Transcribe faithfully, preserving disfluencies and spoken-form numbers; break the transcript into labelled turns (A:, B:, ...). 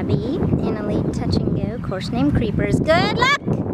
A: Abby in Elite Touch and Go, course named Creepers. Good luck!